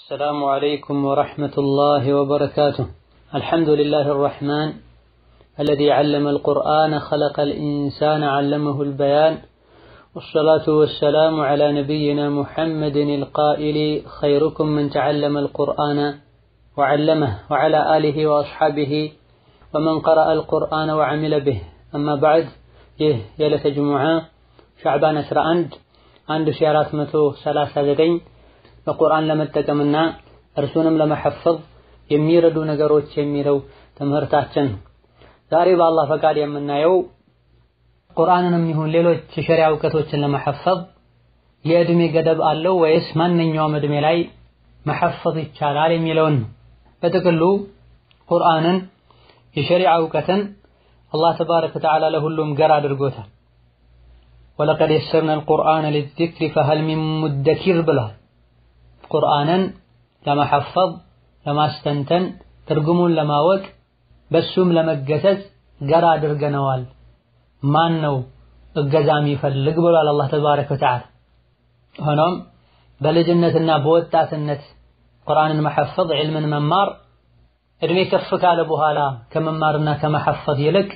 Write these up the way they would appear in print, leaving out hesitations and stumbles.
السلام عليكم ورحمة الله وبركاته. الحمد لله الرحمن الذي علم القرآن خلق الإنسان علمه البيان، والصلاة والسلام على نبينا محمد القائل خيركم من تعلم القرآن وعلمه وعلى آله وأصحابه ومن قرأ القرآن وعمل به. أما بعد، يلة جمعة شعبان 1439 በቁርአን ለመጠቀምና እርሱንም ለመሐፈዝ የሚረዱ ነገሮች የሚለው ትምህርታችን ዛሬ በአላህ ፈቃድ የምናየው ቁርአንንም ይሁን ሌሎች የሸሪዓ ዕውቀቶችን ለመሐፈዝ የእድሜ ገደብ አለው ወይስ ማንኛውም እድሜ ላይ መሐፈዝ ይቻላል የሚለውን። በጥቅሉ ቁርአንን የሸሪዓ ዕውቀትን አላህ ተባረከ ወተዓላ ለሁሉም ገር አድርጎታል። ወለቀድ የሰርና القرآن للذكر فهل من مدكر ብሏል። ቁርአንን ለመሐፈዝ ለማስተንተን ትርጉሙን ለማወቅ በሱም ለመገሰጽ ገራ አድርገነዋል። ማን ነው እገዛም ይፈልግ ብሏል አላህ ተባረከ ወተዓላ። ሆኖም በልጅነትና በወጣትነት ቁርአንን መሐፈዝ ዒልምን መማር እድሜ ከፍ ካለ በኋላ ከመማርና ከመሐፈዝ ይልቅ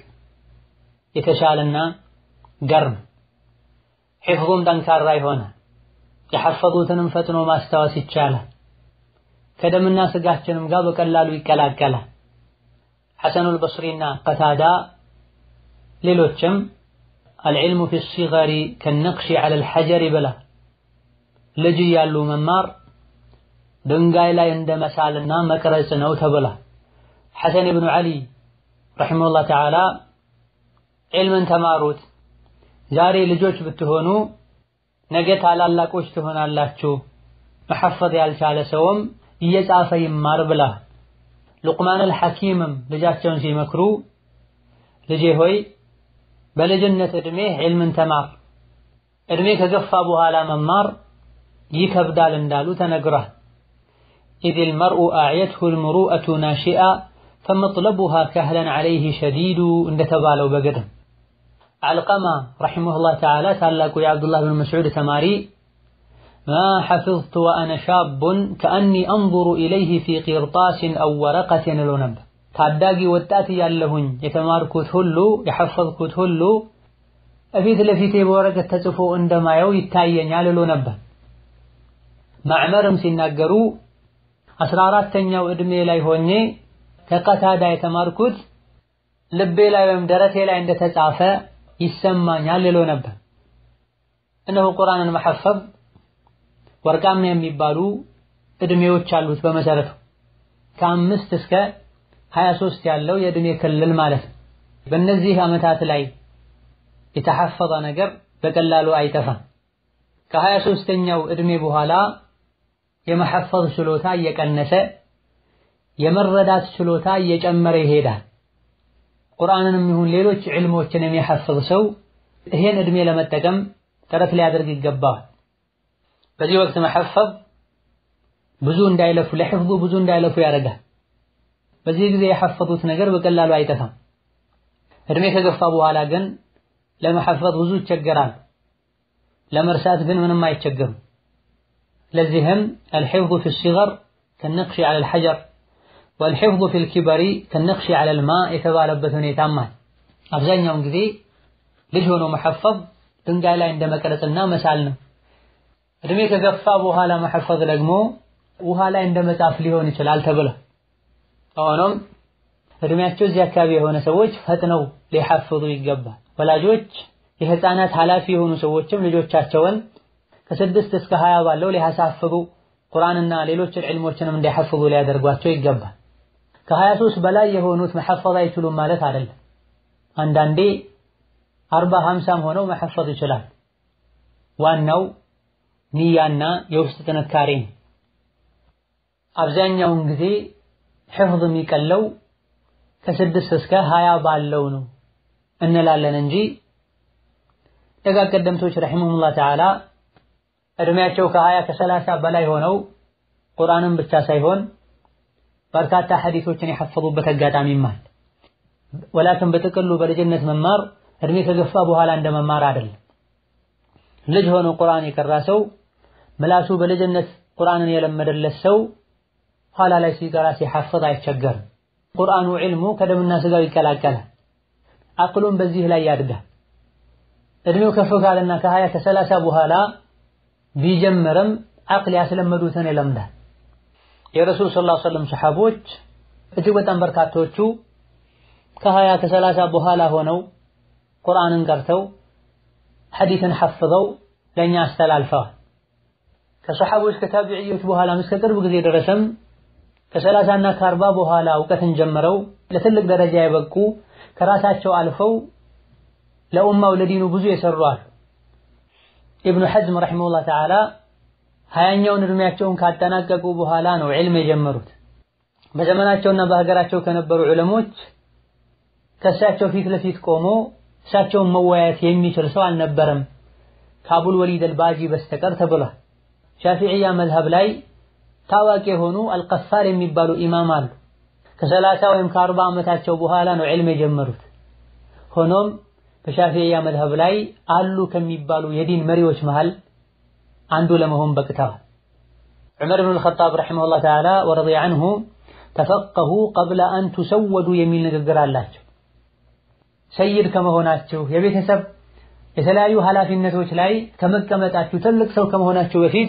የተሻለና ገርም ሒፍዙም ጠንካራ ይሆናል። የሐፈዙትንም ፈጥኖ ማስታወስ ይቻላል። ከደምና ስጋችንም ጋር በቀላሉ ይቀላቀላል። ሐሰኑል በስሪና ቀታዳ ሌሎችም العلم في الصغر كالنقش على الحجر بلا ልጅ ያሉ መማር ድንጋይ ላይ እንደመሳልና መቅረጽ ነው ተብላ። ሐሰን ኢብኑ ዓሊ ረሂመሁላህ ተዓላ ዒልምን ተማሩት፣ ዛሬ ልጆች ብትሆኑ ነገ ታላላቆች ትሆናላችሁ፣ መሐፈዝ ያልቻለ ሰውም እየጻፈ ይማር ብላ። ሉቅማን አልሐኪምም ልጃቸውን ሲመክሩ ልጄ ሆይ በልጅነት እድሜ ዒልምን ተማር፣ እድሜ ከገፋ በኋላ መማር ይከብዳል እንዳሉ ተነግሯል። إذ المرء أعيته المروءة ناشئا فمطلبها كهلا عليه شديد እንደተባለው በገድም علقمة رحمه الله تعالى تعلق يا عبد الله بن مسعود تماري ما حفظت وأنا شاب كأني أنظر إليه في قرطاس أو ورقة لنب تعداقي واتاتي يالهن يتماركوت هلو يحفظكوت هلو أفيت لفيتي بورقة تسفو عندما يو يتاين ياللو نب معمرم سنقرو أسرارات تنيو إدمي لاي هوني كقتادا يتماركوت لبي لاي ومدرتي لاي عند تتعافى ይሰማኛል ይለው ነበር። እነሆ ቁርአንን መሐፈዝ ወርቃማ የሚባሉ እድሜዎች አሉት። በመሰረቱ ከ5 እስከ 23 ያለው የእድሜ ክልል ማለት ነው። በእነዚህ ዓመታት ላይ የተሐፈዘ ነገር በቀላሉ አይጠፋም። ከ23ኛው እድሜ በኋላ የመሐፈዝ ችሎታ እየቀነሰ የመረዳት ችሎታ እየጨመረ ይሄዳል። ቁርአንንም ይሁን ሌሎች ዒልሞችን የሚሐፈዝ ሰው ይሄን እድሜ ለመጠቀም ጥረት ሊያደርግ ይገባል። በዚህ ወቅት መሐፈዝ ብዙ እንዳይለፉ ለሕፍዙ ብዙ እንዳይለፉ ያደርጋል። በዚህ ጊዜ የሐፈዙት ነገር በቀላሉ አይጠፋም። እድሜ ከገፋ በኋላ ግን ለመሐፈዝ ብዙ ይቸገራል፣ ለመርሳት ግን ምንም አይቸገሩም። ለዚህም الحفظ في الصغر كالنقش على الحجر والحفظ في الكبر كالنقش على الماء የተባለበት ሁኔታማ አብዛኛውን ጊዜ ልጅ ሆኖ መሐፈዝ ድንጋይ ላይ እንደመቅረጽና መሳል ነው። እድሜ ከገፋ በኋላ መሐፈዝ ደግሞ ውሃ ላይ እንደመጻፍ ሊሆን ይችላል ተብሎ። ሆኖም እድሜያቸው እዚህ አካባቢ የሆነ ሰዎች ፈጥነው ሊሐፍዙ ይገባል። ወላጆች የህፃናት ኃላፊ የሆኑ ሰዎችም ልጆቻቸውን ከ6 እስከ 20 ባለው ሊያሳፍዙ ቁርአንና ሌሎች ዒልሞችንም እንዲያሐፍዙ ሊያደርጓቸው ይገባል። ከ23 በላይ የሆኑት መሐፈዝ አይችሉም ማለት አይደለም። አንዳንዴ 40 50 ሆነው መሐፈዝ ይችላል። ዋናው ንያና የውስጥ ጥንካሬ ነው። አብዛኛውን ጊዜ ሕፍዝ የሚቀለው ከ6 እስከ 20 ባለው ነው እንላለን እንጂ ደጋግ ቀደምቶች ረሂመሁሙላህ ተዓላ እድሜያቸው ከ20 ከ30 በላይ ሆነው ቁርአንን ብቻ ሳይሆን በርካታ ሐዲሶችን የሐፈዙበት አጋጣሚም አለ። ወላኪን በጥቅሉ በልጅነት መማር እድሜ ከገፋ በኋላ እንደመማር አይደለም። ልጅ ሆኖ ቁርአን የቀራ ሰው ምላሱ በልጅነት ቁርአንን የለመደለት ሰው ኋላ ላይ ሲቀራ ሲሐፍዝ አይቸገርም። ቁርአኑ ዒልሙ ከደምና ስጋው ይቀላቀላል። አቅሉም በዚህ ላይ ያድጋል። እድሜው ከፍ ካለና ከ20 ከ30 በኋላ ቢጀምርም አቅል ያስለመዱትን ይለምዳል። የረሱል ሰለላሁ ዐለይሂ ወሰለም ሰሐቦች እጅግ በጣም በርካቶቹ ከ20 ከ30 በኋላ ሆነው ቁርአንን ቀርተው ሐዲስን ሐፍዘው ለኛ አስተላልፈዋል። ከሰሐቦች ከታቢዒዎች በኋላ እስከ ቅርብ ጊዜ ድረስም ከ30 እና ከ40 በኋላ እውቀትን ጀምረው ለትልቅ ደረጃ የበቁ ከራሳቸው አልፈው ለኡማው ለዲኑ ብዙ የሰሩ አሉ። ኢብኑ ሐዝም ረሂመሁላህ ተዓላ 20ኛውን እድሜያቸውን ካጠናቀቁ በኋላ ነው ዒልም የጀመሩት። በዘመናቸውና በሀገራቸው ከነበሩ ዑለሞች ከእሳቸው ፊት ለፊት ቆሞ እሳቸውን መወያየት የሚችል ሰው አልነበረም ከአቡል ወሊድ አልባጂ በስተቀር ተብሏል። ሻፊዕያ መዝሀብ ላይ ታዋቂ የሆኑ አልቀፋር የሚባሉ ኢማም አሉ። ከ30 ወይም ከ40 ዓመታቸው በኋላ ነው ዒልም የጀመሩት። ሆኖም በሻፊዕያ መዝሀብ ላይ አሉ ከሚባሉ የዲን መሪዎች መሃል አንዱ ለመሆን በቅተዋል። ዑመር ኢብኑ አልኸጣብ ረሂመሁላህ ተዓላ ወረዲየ ዐንሁ ተፈቀሁ ቀብለ አን ቱሰወዱ የሚል ንግግር አላቸው። ሰይድ ከመሆናችሁ የቤተሰብ የተለያዩ ኃላፊነቶች ላይ ከመቀመጣችሁ ትልቅ ሰው ከመሆናችሁ በፊት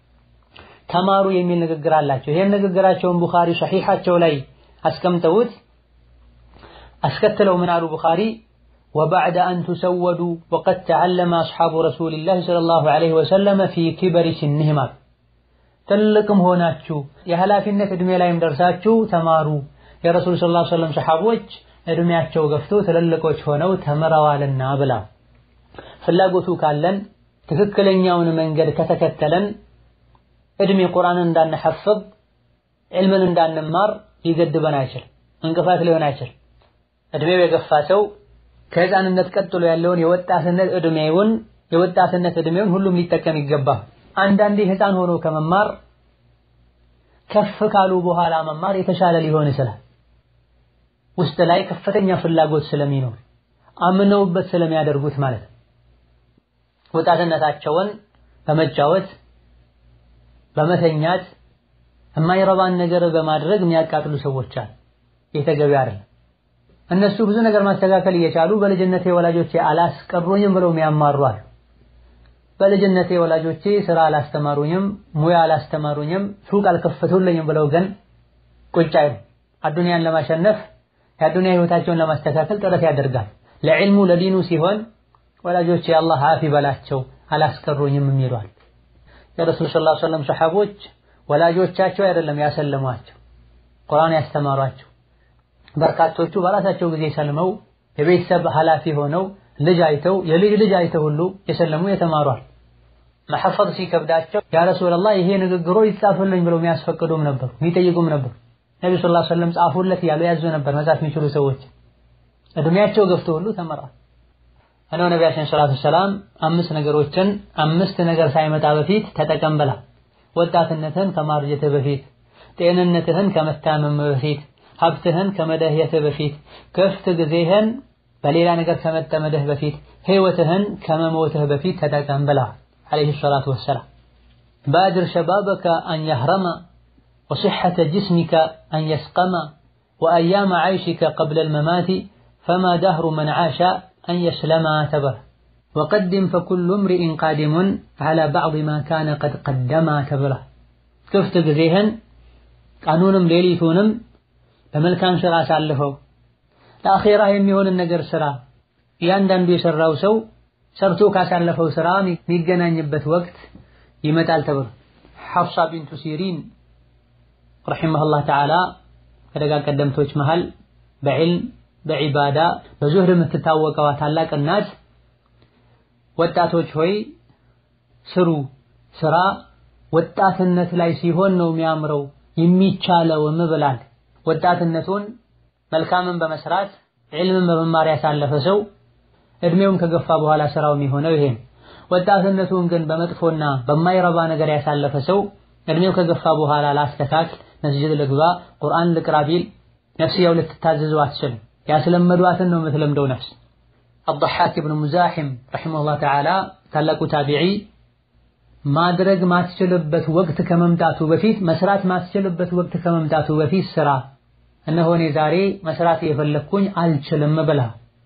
ተማሩ የሚል ንግግር አላቸው። ይሄን ንግግራቸውን ቡኻሪ ሶሒሓቸው ላይ አስቀምጠውት አስከትለው ምን አሉ ቡኻሪ وبعد أن تسودوا وقد تعلم أصحاب رسول الله صلى الله عليه وسلم في كبر سنهم تلكم هوناتشو يا هلافينة ادمي لا يمدرساتشو تمارو يا رسول صلى الله عليه وسلم صحابوች እድሜያቸው ገፍቶ ትልልቆች ሆነው ተመራዋልና ብላ ፍላጎቱ ካለን ትክክለኛውን መንገድ ከተከተለን እድሜ ቁርአንን እንዳንሐፍዝ ዒልምን እንዳንማር ሊገድበን አይችል፣ እንቅፋት ሊሆን አይችል። እድሜው የገፋ ሰው ከህፃንነት ቀጥሎ ያለውን የወጣትነት እድሜውን ሁሉም ሊጠቀም ይገባል። አንዳንዴ ህፃን ሆኖ ከመማር ከፍ ካሉ በኋላ መማር የተሻለ ሊሆን ይችላል። ውስጥ ላይ ከፍተኛ ፍላጎት ስለሚኖር አምነውበት ስለሚያደርጉት ማለት ነው። ወጣትነታቸውን በመጫወት በመተኛት የማይረባን ነገር በማድረግ የሚያቃጥሉ ሰዎች አሉ። የተገቢ አይደለም። እነሱ ብዙ ነገር ማስተካከል እየቻሉ በልጅነቴ ወላጆቼ አላስቀሩኝም ብለው የሚያማሩ አሉ። በልጅነቴ ወላጆቼ ስራ አላስተማሩኝም፣ ሙያ አላስተማሩኝም፣ ሱቅ አልከፈቱልኝም ብለው ግን ቁጭ አይሉ። አዱንያን ለማሸነፍ የአዱንያ ህይወታቸውን ለማስተካከል ጥረት ያደርጋል። ለዕልሙ ለዲኑ ሲሆን ወላጆቼ አላህ አፊ በላቸው አላስቀሩኝም የሚሏል። የረሱል ሰለላሁ ዐለይሂ ወሰለም ሰሐቦች ወላጆቻቸው አይደለም ያሰለሟቸው፣ ቁርአን ያስተማሯቸው። በርካቶቹ በራሳቸው ጊዜ ሰልመው የቤተሰብ ኃላፊ ሆነው ልጅ አይተው የልጅ አይተው ሁሉ የሰለሙ የተማሯል። መሐፈዝ ሲከብዳቸው ያ ረሱላህ ይሄ ንግግሮ ይጻፍልኝ ብለው የሚያስፈቅዱም ነበሩ፣ የሚጠይቁም ነበሩ። ነብዩ ሰለላሁ ዐለይሂ ወሰለም ጻፉለት ያሉ ያዙ ነበር። መጻፍ የሚችሉ ሰዎች እድሜያቸው ገፍቶ ሁሉ ተመራ። አነው ነብያችን ሰለላሁ ዐለይሂ ወሰለም አምስት ነገር ሳይመጣ በፊት ተጠቀም ብላ። ወጣትነትን ከማርጀት በፊት፣ ጤንነትህን ከመታመም በፊት፣ ሀብትህን ከመደህየት በፊት፣ ክፍት ጊዜህን በሌላ ነገር ከመጠመድህ በፊት፣ ህይወትህን ከመሞትህ በፊት ተጠቀም ብላ አለይሂ ሰላቱ ወሰላም። ባድር ሸባበከ አን የህረመ ወصحة جسمك أن يسقم وأيام عيشك قبل الممات فما دهر من عاش أن يسلم تبر وقدم فكل امرئ قادم على بعض ما كان قد قدم تبر كفت ጊዜህን ቀኑንም ሌሊቱንም በመልካም ስራ አሳልፈው ለአኺራ የሚሆንን ነገር ስራ። እያንዳንዱ የሰራው ሰው ሰርቶ ካሳለፈው ስራ የሚገናኝበት ወቅት ይመጣል ተብሎ ሐፍሳ ቢንቱ ሲሪን ረሂመሁላህ ተዓላ ከደጋ ቀደምቶች መሃል በዕልም በዒባዳ በዙህድ የምትታወቀዋ ታላቅ እናት ወጣቶች ሆይ ስሩ፣ ስራ ወጣትነት ላይ ሲሆን ነው የሚያምረው የሚቻለው ብላል። ወጣትነቱን መልካምን በመስራት ዒልምን በመማር ያሳለፈ ሰው እድሜውን ከገፋ በኋላ ስራው የሚሆነው ይሄ። ወጣትነቱን ግን በመጥፎና በማይረባ ነገር ያሳለፈ ሰው እድሜው ከገፋ በኋላ ላስተካክል፣ መስጂድ ልግባ፣ ቁርአን ልቅራ ቢል ነፍስያው ልትታዘዘው አትችልም። ያስለመዷትን ነው የምትለምደው ነፍስ። አضحاك ብን ሙዛሂም ረሂመሁላህ ተዓላ ታላቁ ታቢዒ ማድረግ ማትችልበት ወቅት ከመምጣቱ በፊት መስራት ማትችልበት ወቅት ከመምጣቱ በፊት ስራ እነሆ እኔ ዛሬ መስራት የፈለኩኝ አልችልም ብላ።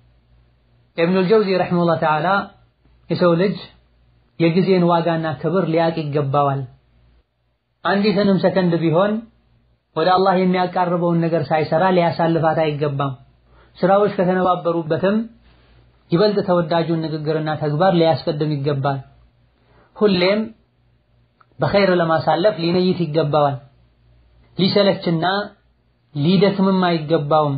ኢብኑል ጀውዚ ረሂመሁላህ ተዓላ የሰው ልጅ የጊዜን ዋጋና ክብር ሊያቅ ይገባዋል። አንዲትንም ሰከንድ ቢሆን ወደ አላህ የሚያቃርበውን ነገር ሳይሰራ ሊያሳልፋት አይገባም። ስራዎች ከተነባበሩበትም ይበልጥ ተወዳጁን ንግግርና ተግባር ሊያስቀድም ይገባል። ሁሌም በኸይር ለማሳለፍ ሊነይት ይገባዋል። ሊሰለችና ሊደክምም አይገባውም።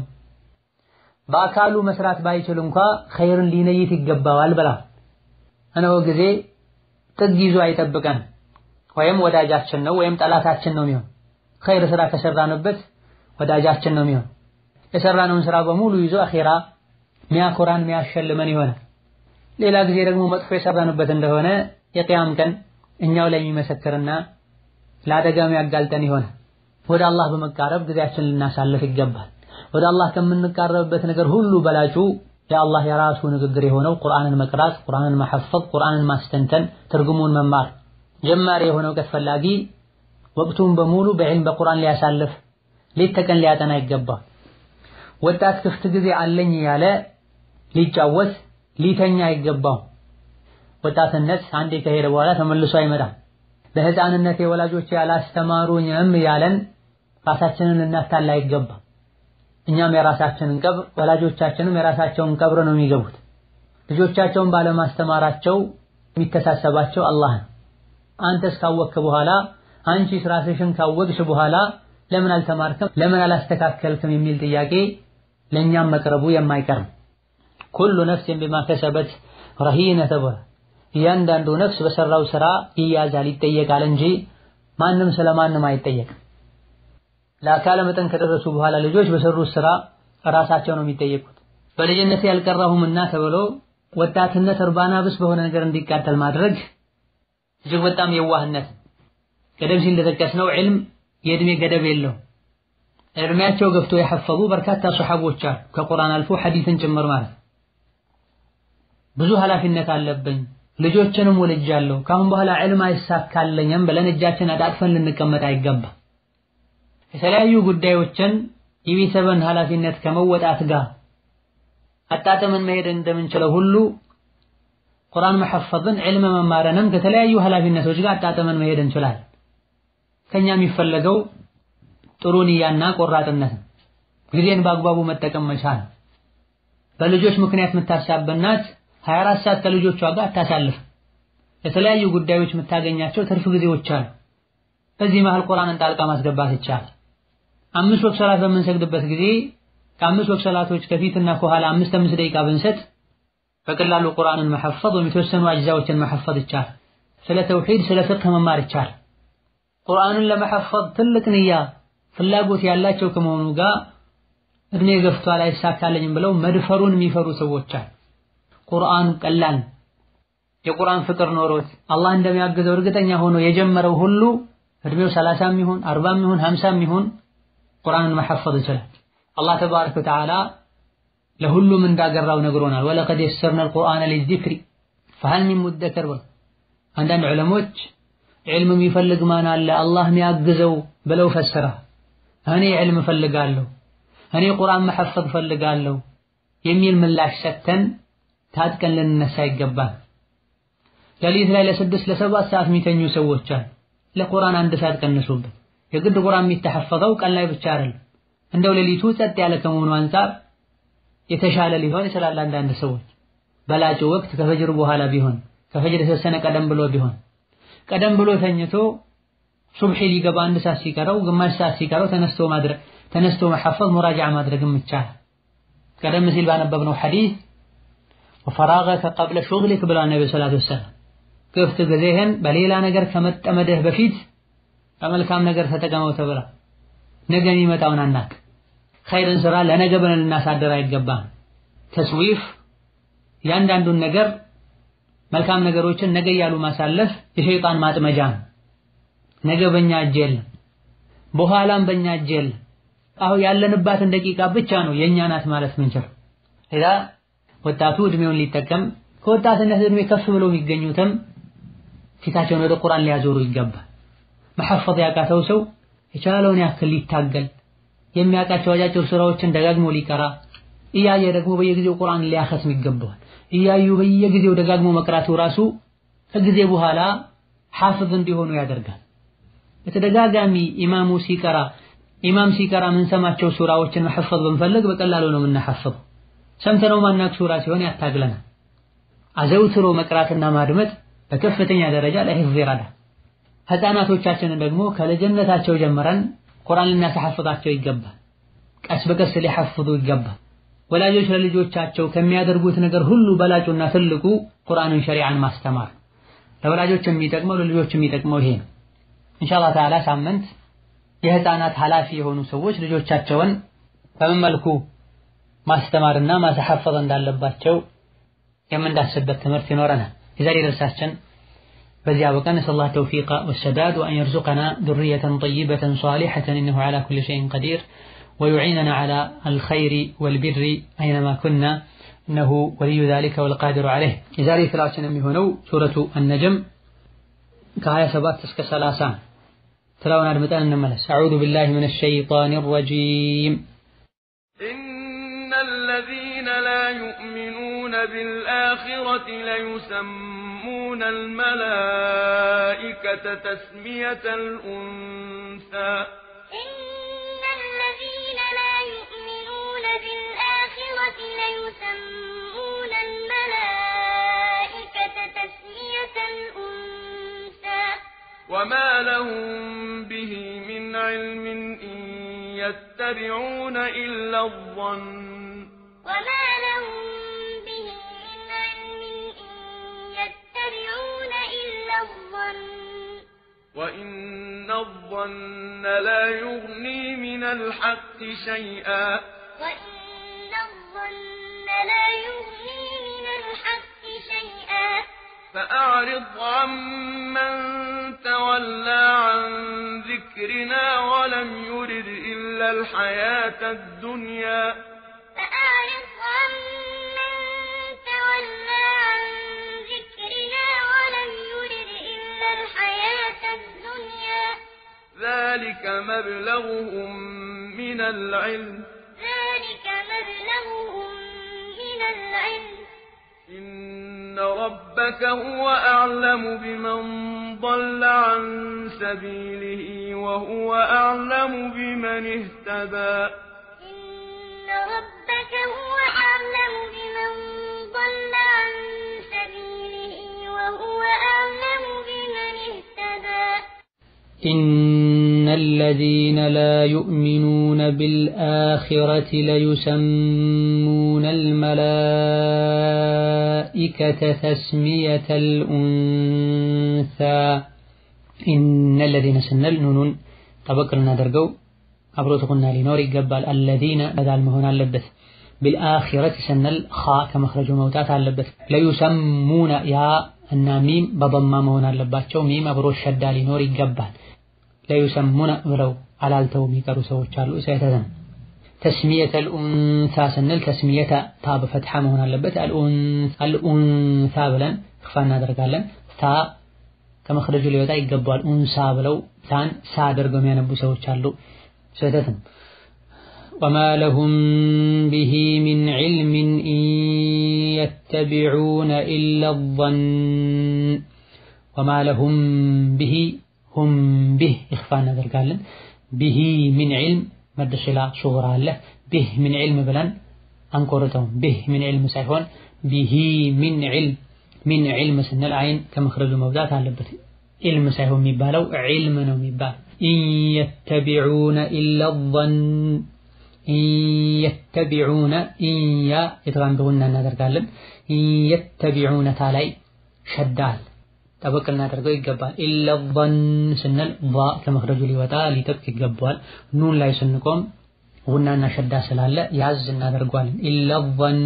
በአካሉ መስራት ባይችል እንኳ ኸይርን ሊነይት ይገባዋል ብላ። እነሆ ጊዜ ጥግ ይዞ አይጠብቀን። ወይም ወዳጃችን ነው ወይም ጠላታችን ነው የሚሆን። ኸይር ስራ ከሰራንበት ወዳጃችን ነው የሚሆን። የሰራነውን ስራ በሙሉ ይዞ አኺራ ሚያኮራን ሚያሸልመን ይሆናል። ሌላ ጊዜ ደግሞ መጥፎ የሰራንበት እንደሆነ የቂያም ቀን እኛው ላይ የሚመሰክርና ለአደጋ የሚያጋልጠን ይሆናል። ወደ አላህ በመቃረብ ጊዜያችንን ልናሳልፍ ይገባል። ወደ አላህ ከምንቃረብበት ነገር ሁሉ በላጩ የአላህ የራሱ ንግግር የሆነው ቁርአንን መቅራት፣ ቁርአንን መሐፈዝ፣ ቁርአንን ማስተንተን፣ ትርጉሙን መማር። ጀማሪ የሆነው እውቀት ፈላጊ ወቅቱን በሙሉ በዕልም በቁርአን ሊያሳልፍ ሌት ተቀን ሊያጠና ይገባል። ወጣት ክፍት ጊዜ አለኝ ያለ ሊጫወት ሊተኛ አይገባው። ወጣትነት አንዴ ከሄደ በኋላ ተመልሶ አይመጣም። በህፃንነት የወላጆች ያላስተማሩኝም ያለን ራሳችንን ልናታላ አይገባም። እኛም የራሳችንን ቀብር ወላጆቻችንም የራሳቸውን ቀብር ነው የሚገቡት። ልጆቻቸውን ባለማስተማራቸው የሚተሳሰባቸው አላህ ነው። አንተስ ካወቅክ በኋላ አንቺስ ራስሽን ካወቅሽ በኋላ ለምን አልተማርክም ለምን አላስተካከልክም የሚል ጥያቄ ለኛም መቅረቡ የማይቀር። ኩሉ ነፍስን ቢማ ከሰበት ረሂነ ተብሏል። እያንዳንዱ ነፍስ በሰራው ስራ ይያዛል ይጠየቃል እንጂ ማንም ስለማንም አይጠየቅም። ለአካለ መጠን ከደረሱ በኋላ ልጆች በሰሩት ስራ ራሳቸው ነው የሚጠየቁት። በልጅነት ያልቀራሁምና ተብሎ ወጣትነት እርባና ብስ በሆነ ነገር እንዲቃጠል ማድረግ እጅግ በጣም የዋህነት። ቀደም ሲል እንደጠቀስነው ዒልም የእድሜ ገደብ የለው። እድሜያቸው ገፍቶ የሐፈዙ በርካታ ሱሐቦች አሉ፣ ከቁርአን አልፎ ሐዲስን ጭምር ማለት። ብዙ ኃላፊነት አለብኝ ልጆችንም ወልጃለሁ ካሁን በኋላ ዒልም አይሳካልኝም ብለን እጃችን አጣጥፈን ልንቀመጥ አይገባም። የተለያዩ ጉዳዮችን የቤተሰብን ኃላፊነት ከመወጣት ጋር አጣጥመን መሄድ እንደምንችለው ሁሉ ቁርአን መሐፈዝን ዒልም መማርንም ከተለያዩ ኃላፊነቶች ጋር አጣጥመን መሄድ እንችላለን። ከኛ የሚፈለገው ጥሩ ንያና ቆራጥነት፣ ጊዜን በአግባቡ መጠቀም መቻል። በልጆች ምክንያት የምታሳብናት 24 ሰዓት ከልጆቿ ጋር አታሳልፍ። የተለያዩ ጉዳዮች የምታገኛቸው ትርፍ ጊዜዎች አሉ። በዚህ መሃል ቁርአንን ጣልቃ ማስገባት ይቻላል። 5 ወቅት ሰላት በምንሰግድበት ጊዜ ከ5 ወቅት ሰላቶች ከፊትና ከኋላ 5 ደቂቃ ብንሰጥ በቀላሉ ቁርአንን መሐፈዝ ወይም የተወሰኑ አጅዛዎችን መሐፈዝ ይቻላል። ስለ ተውሂድ ስለ ፍቅህ መማር ይቻላል። ቁርአንን ለመሐፈዝ ትልቅ ንያ ፍላጎት ያላቸው ከመሆኑ ጋር እድሜ ገፍቷል አይሳካልኝም ብለው መድፈሩን የሚፈሩ ሰዎች አሉ። ቁርአን ቀላል የቁርአን ፍቅር ኖሮት አላህ እንደሚያግዘው እርግጠኛ ሆኖ የጀመረው ሁሉ እድሜው 30 ይሁን 40 ይሁን 50 ይሁን ቁርአንን መሐፈዝ ይችላል። አላህ ተባረከ ወተዓላ ለሁሉም እንዳገራው ነግሮናል። ወለቀድ የሰርና القرآن للذكر فهل من مدكر። አንዳንድ ዑለሞች ዒልም የሚፈልግ ማን አለ አላህ የሚያግዘው ብለው ፈሰራ። እኔ ዒልም ፈልጋለሁ እኔ ቁርአን መሐፈዝ ፈልጋለሁ የሚል ምላሽ ሰጥተን ታጥቀን ልንነሳ ይገባል። ሌሊት ላይ ለ6 ለ7 ሰዓት የሚተኙ ሰዎች አሉ። ለቁርአን 1 ሰዓት ቀንሱበት። የግድ ቁርአን የሚተሐፈዘው ቀን ላይ ብቻ አይደለም። እንደው ሌሊቱ ጸጥ ያለ ከመሆኑ አንፃር የተሻለ ሊሆን ይችላል። አንዳንድ ሰዎች በላጭ ወቅት ከፈጅር በኋላ ቢሆን ከፈጅር የተወሰነ ቀደም ብሎ ቢሆን ቀደም ብሎ ተኝቶ ሱብሂ ሊገባ 1 ሰዓት ሲቀረው ግማሽ ሰዓት ሲቀረው ተነስቶ መሐፈዝ ሙራጃዓ ማድረግም ይቻላል። ቀደም ሲል ባነበብነው ሐዲስ ወፈራገከ ቀብለ ሹግሊክ ብላ ነብዩ ሰለላሁ ዐለይሂ ወሰለም ክፍት ጊዜህን በሌላ ነገር ከመጠመድህ በፊት በመልካም ነገር ተጠቀመው ተብላ። ነገ የሚመጣውን አናውቅ። ኸይርን ስራ ለነገ ብለን ልናሳደር አይገባም። ተስዊፍ ያንዳንዱን ነገር መልካም ነገሮችን ነገ ያሉ ማሳለፍ የሸይጣን ማጥመጃ ነው። ነገ በእኛ እጅ የለም፣ በኋላም በእኛ እጅ የለም። አሁን ያለንባትን ደቂቃ ብቻ ነው የኛ ናት ማለት ምንችለው። ወጣቱ እድሜውን ሊጠቀም ከወጣትነት እድሜ ከፍ ብሎ የሚገኙትም ፊታቸውን ወደ ቁርአን ሊያዞሩ ይገባል። መሐፈዝ ያቃተው ሰው የቻለውን ያክል ሊታገል የሚያውቃቸው አጫጭር ሱራዎችን ደጋግሞ ሊቀራ እያየ ደግሞ በየጊዜው ቁርአን ሊያኸትም ይገባዋል። እያዩ በየጊዜው ደጋግሞ መቅራቱ ራሱ ከጊዜ በኋላ ሐፍዝ እንዲሆኑ ያደርጋል። በተደጋጋሚ ኢማም ሲቀራ ምን ሰማቸው ሱራዎችን መሐፈዝ ብንፈልግ በቀላሉ ነው የምናሐፈው። ሰምተነው ማናቅ ሱራ ሲሆን ያታግለናል። አዘውትሮ መቅራትና ማድመጥ በከፍተኛ ደረጃ ለሂፍዝ ይረዳል። ህፃናቶቻችንን ደግሞ ከልጅነታቸው ጀምረን ቁርአን ልናስተሐፍዛቸው ይገባል። ቀስ በቀስ ሊሐፍዙ ይገባል። ወላጆች ለልጆቻቸው ከሚያደርጉት ነገር ሁሉ በላጩና ትልቁ ቁርአንን ሸሪዓን ማስተማር ለወላጆች የሚጠቅመው ለልጆች የሚጠቅመው ይሄ ነው። ኢንሻአላህ ተዓላ ሳምንት የህፃናት ኃላፊ የሆኑ ሰዎች ልጆቻቸውን በምን መልኩ ማስተማርና ማስተሐፈዝ እንዳለባቸው የምንዳስበት ትምህርት ይኖረናል። የዛሬ ደርሳችን በዚያ በቀን ነስአሉላህ ተውፊቅ ወሰዳድ ወአን የርዙቀና ذرية طيبة صالحة إنه على كل شيء قدير ويعيننا على الخير والبر أينما كنا إنه ولي ذلك والقادر عليه. የዛሬ ክላሳችን የሚሆነው ሱረቱ النجم ከ27 እስከ 30 تلاونا አድምጠን እንመለስ. أعوذ بالله من الشيطان الرجيم. إن الذين لا يؤمنون بالآخرة ليسمون الملائكة تسمية الأنثى. إن الذين لا يؤمنون بالآخرة ليسمون الملائكة تسمية الأنثى. وما لهم به من علم إن يتبعون إلا الظن. وما لهم به من علم إن يتبعون إلا الظن. وإن الظن لا يغني من الحق شيئا. وإن الظن لا يغني من الحق شيئا. فأعرض عمن تولى عن ذكرنا ولم يرد إلا الحياة الدنيا. فأعرض عمن تولى عن ذكرنا ولم يرد إلا الحياة الدنيا. ذلك مبلغهم من العلم. ذلك مبلغهم من العلم. إن ربك هو أعلم بمن ضل عن سبيله وهو أعلم بمن اهتدى. إن ربك هو أعلم بمن ضل عن سبيله وهو أعلم بمن اهتدى. إن الذين لا يؤمنون بالآخرة ليسمون الملائكة تسمية الأنثى. إن الذين سنل نون طبقنا درجو أبروتقنا لنور قبل الذين بدل مهون اللبث بالآخرة سنل خاء كمخرج موتات اللبث ليسمون يا الناميم بضم مهون اللبث ميم أبرو الشدة لنور قبل ليسمون ولو على التومي كرسو تشارلو سيتذن تسمية الأنثى سنل تسمية تاب فتحة مهون اللبث الأنثى بلن خفانا درقالن تا كمخرج اليوتا يقبل الأنثى بلو تان سادر قميان بسو تشارلو سيتذن. وما لهم به من علم إن يتبعون إلا الظن. وما لهم به هم به إخفانا درقالن به من علم مدشلا صغرى له به من علم بلن أنكرتهم به من علم سيكون به من علم سن العين كمخرج الموضات على علم سيكون مبالو علم مبال. إن يتبعون إلا الظن. إن يتبعون إن يا يتغان بغنى درقالن إن يتبعون تالي شدال طبقنا درجو يقبال إلا الظن سنل ضاء كمخرج لوتا لتبك يقبال نون لا يسنكم غنى شدا سلالة يعزنا درجوال إلا الظن.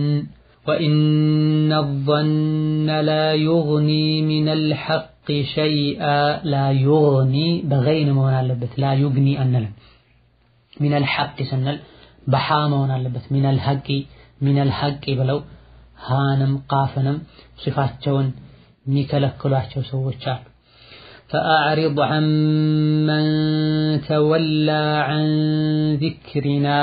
وإن الظن لا يغني من الحق شيئا. لا يغني بغين مونا لبت لا يغني أنلا من الحق سنل بحا مونا لبت من الحق بلو هانم قافنم صفات جون የሚከለክሏቸው ሰዎች አሉ። فأعرض عمن تولى عن ذكرنا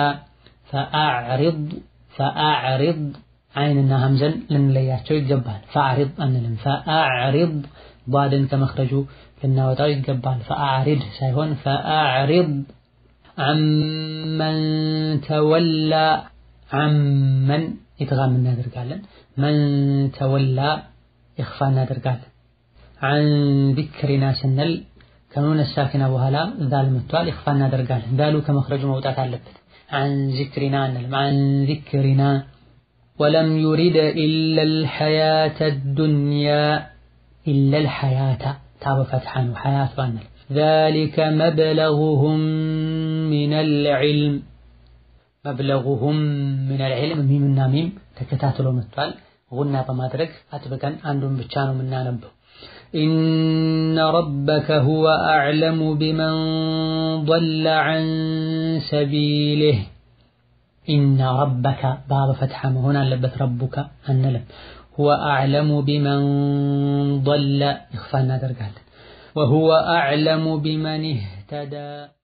فأعرض عيننا همزا لنلياتشو يتقبال فأعرض أنلم فأعرض ضادن كمخرجو لناوتاو يتقبال فأعرض سايهون فأعرض عمن تولى عمن إدغام النادر قالن من تولى إخفاء النادر قالن عن ذكرنا سنل كانون الساكنة وهلا ذال متوال إخفاء النادر قالن ذالو كمخرج موتات علبت عن ذكرنا نلم عن ذكرنا ولم يرد إلا الحياة الدنيا إلا الحياة تاب فتحا وحياة وانل ذلك مبلغهم من العلم مبلغهم من العلم ميم الناميم تكتاتلو متوال غنى بمادرك أتبكا عندهم بتشانو من نانبو إن ربك هو أعلم بمن ضل عن سبيله إن ربك باب فتحة هنا لبت ربك النلم هو أعلم بمن ضل إخفاء النادر قال وهو أعلم بمن اهتدى